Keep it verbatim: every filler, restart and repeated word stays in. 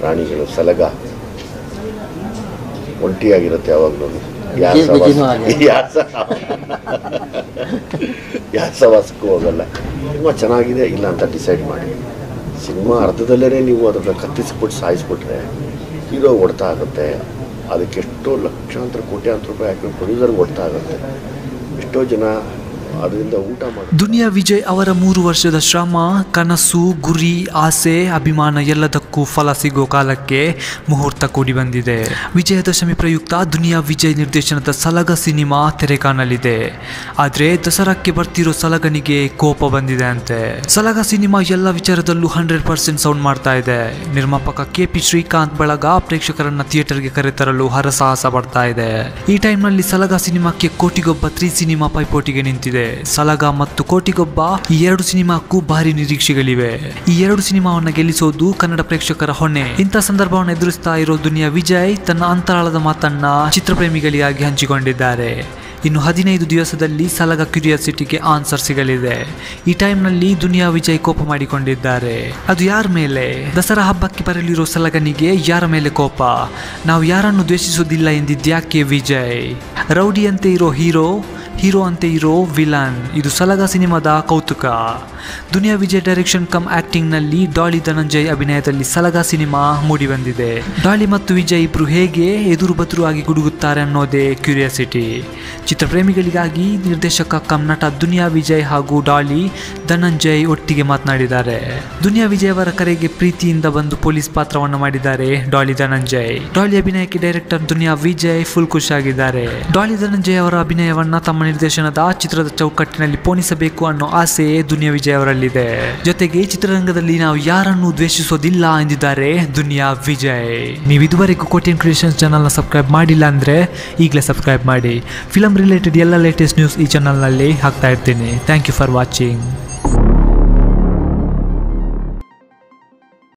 ಪ್ರಾಣಿಗಳು ಸಲಗ ಒಂಟಿಯಾಗಿರುತ್ತೆ ಯಾವಾಗಲೂ ಯಾಸವಾಸಕ್ಕೂ ಹೋಗಲ್ಲ. ಸಿನಿಮಾ ಚೆನ್ನಾಗಿದೆ ಇಲ್ಲ ಅಂತ ಡಿಸೈಡ್ ಮಾಡಿ. ಸಿನಿಮಾ ಅರ್ಧದಲ್ಲೇ ನೀವು ಅದನ್ನು ಕತ್ತಿಸ್ಬಿಟ್ಟು ಸಾಯಿಸ್ಬಿಟ್ರೆ ಹೀರೋ ಹೊಡ್ತಾ ಆಗುತ್ತೆ. ಅದಕ್ಕೆ ಎಷ್ಟೋ ಲಕ್ಷಾಂತರ ಕೋಟ್ಯಾಂತರ ರೂಪಾಯಿ ಹಾಕಿ ಪ್ರೊಡ್ಯೂಸರ್ಗೆ ಹೊಡ್ತಾ ಆಗುತ್ತೆ. ಎಷ್ಟೋ ಜನ ಅದರಿಂದ ಊಟ ಮಾಡಿ. ದುನಿಯಾ ವಿಜಯ್ ಅವರ ಮೂರು ವರ್ಷದ ಶ್ರಮ, ಕನಸು, ಗುರಿ, ಆಸೆ, ಅಭಿಮಾನ ಎಲ್ಲದಕ್ಕೂ ಫಲ ಸಿಗೋ ಕಾಲಕ್ಕೆ ಮುಹೂರ್ತ ಕೂಡಿ ಬಂದಿದೆ. ವಿಜಯದಶಮಿ ಪ್ರಯುಕ್ತ ದುನಿಯಾ ವಿಜಯ್ ನಿರ್ದೇಶನದ ಸಲಗ ಸಿನಿಮಾ ತೆರೆ ಕಾಣಲಿದೆ. ಆದರೆ ದಸರಾಕ್ಕೆ ಬರ್ತಿರೋ ಸಲಗನಿಗೆ ಕೋಪ ಬಂದಿದೆ ಅಂತೆ. ಸಲಗ ಸಿನಿಮಾ ಎಲ್ಲ ವಿಚಾರದಲ್ಲೂ ಹಂಡ್ರೆಡ್ ಪರ್ಸೆಂಟ್ ಸೌಂಡ್ ಮಾಡ್ತಾ ಇದೆ. ನಿರ್ಮಾಪಕ ಕೆ ಪಿ ಶ್ರೀಕಾಂತ್ ಬಳಗ ಪ್ರೇಕ್ಷಕರನ್ನ ಥಿಯೇಟರ್ಗೆ ಕರೆತರಲು ಹರಸಾಹಸ ಪಡ್ತಾ ಇದೆ. ಈ ಟೈಮ್ನಲ್ಲಿ ಸಲಗ ಸಿನಿಮಾಕ್ಕೆ ಕೋಟಿಗೊಬ್ಬ ತ್ರೀ ಸಿನಿಮಾ ಪೈಪೋಟಿಗೆ ನಿಂತಿದೆ. ಸಲಗ ಮತ್ತು ಕೋಟಿಗೊಬ್ಬ ಈ ಎರಡು ಸಿನಿಮಾಕ್ಕೂ ಭಾರಿ ನಿರೀಕ್ಷೆಗಳಿವೆ. ಈ ಎರಡು ಸಿನಿಮಾವನ್ನ ಗೆಲ್ಲಿಸೋದು ಕನ್ನಡ ಪ್ರೇಕ್ಷಕರ ಹೊಣೆ. ಇಂಥ ಸಂದರ್ಭವನ್ನು ಎದುರಿಸ್ತಾ ಇರೋ ದುನಿಯಾ ವಿಜಯ್ ತನ್ನ ಅಂತರಾಳದ ಮಾತನ್ನ ಚಿತ್ರಪ್ರೇಮಿಗಳಿಗಾಗಿ ಹಂಚಿಕೊಂಡಿದ್ದಾರೆ. ಇನ್ನು ಹದಿನೈದು ದಿವಸದಲ್ಲಿ ಸಲಗ ಕ್ಯೂರಿಯಾಸಿಟಿಗೆ ಆನ್ಸರ್ ಸಿಗಲಿದೆ. ಈ ಟೈಮ್ನಲ್ಲಿ ದುನಿಯಾ ವಿಜಯ್ ಕೋಪ ಮಾಡಿಕೊಂಡಿದ್ದಾರೆ. ಅದು ಯಾರ ಮೇಲೆ? ದಸರಾ ಹಬ್ಬಕ್ಕೆ ಬರಲಿರೋ ಸಲಗನಿಗೆ ಯಾರ ಮೇಲೆ ಕೋಪ? ನಾವು ಯಾರನ್ನು ದ್ವೇಷಿಸೋದಿಲ್ಲ ಎಂದಿದ್ಯಾಕೆ ವಿಜಯ್? ರೌಡಿ ಅಂತೆ ಇರೋ ಹೀರೋ, ಹೀರೋ ಅಂತೆ ಇರೋ ವಿಲನ್, ಇದು ಸಲಗ ಸಿನಿಮಾದ ಕೌತುಕ. Duniya Vijay direction cum acting ನಲ್ಲಿ ಡಾಲಿ ಧನಂಜಯ್ ಅಭಿನಯದಲ್ಲಿ ಸಲಗ ಸಿನಿಮಾ ಮೂಡಿ ಬಂದಿದೆ. ಡಾಲಿ ಮತ್ತು ವಿಜಯ್ ಇಬ್ರು ಹೇಗೆ ಎದುರು ಬದುರು ಆಗಿ ಗುಡುಗುತ್ತಾರೆ ಅನ್ನೋದೇ ಕ್ಯೂರಿಯಾಸಿಟಿ. ಚಿತ್ರಪ್ರೇಮಿಗಳಿಗಾಗಿ ನಿರ್ದೇಶಕ ಕಮ್ ನಟ ದುನಿಯಾ ವಿಜಯ್ ಹಾಗೂ ಡಾಲಿ ಧನಂಜಯ್ ಒಟ್ಟಿಗೆ ಮಾತನಾಡಿದ್ದಾರೆ. ದುನಿಯಾ ವಿಜಯ್ ಅವರ ಕರೆಗೆ ಪ್ರೀತಿಯಿಂದ ಬಂದು ಪೊಲೀಸ್ ಪಾತ್ರವನ್ನು ಮಾಡಿದ್ದಾರೆ ಡಾಲಿ ಧನಂಜಯ್. ಡಾಲಿ ಅಭಿನಯಕ್ಕೆ ಡೈರೆಕ್ಟರ್ ದುನಿಯಾ ವಿಜಯ್ ಫುಲ್ ಖುಷಿಯಾಗಿದ್ದಾರೆ. ಡಾಲಿ ಧನಂಜಯ್ ಅವರ ಅಭಿನಯವನ್ನ ತಮ್ಮ ನಿರ್ದೇಶನದ ಚಿತ್ರದ ಚೌಕಟ್ಟಿನಲ್ಲಿ ಪೋಣಿಸಬೇಕು ಅನ್ನೋ ಆಸೆ ದುನಿಯಾ ವಿಜಯ್ ಅವರಲ್ಲಿದೆ. ಜೊತೆಗೆ ಚಿತ್ರರಂಗದಲ್ಲಿ ನಾವು ಯಾರನ್ನು ದ್ವೇಷಿಸೋದಿಲ್ಲ ಎಂದಿದ್ದಾರೆ ದುನಿಯಾ ವಿಜಯ್. ನೀವು ಇದುವರೆಗೂ ಕೋಟಿಯನ್ ಕ್ರಿಯೇಷನ್ಸ್ ಚಾನಲ್ನ ಸಬ್ಸ್ಕ್ರೈಬ್ ಮಾಡಿಲ್ಲ ಅಂದ್ರೆ ಈಗಲೇ ಸಬ್ಸ್ಕ್ರೈಬ್ ಮಾಡಿ. ಫಿಲಂ ರಿಲೇಟೆಡ್ ಎಲ್ಲ ಲೇಟೆಸ್ಟ್ ನ್ಯೂಸ್ ಈ ಚಾನಲ್ನಲ್ಲಿ ಹಾಕ್ತಾ ಇರ್ತೀನಿ. Thank you for watching.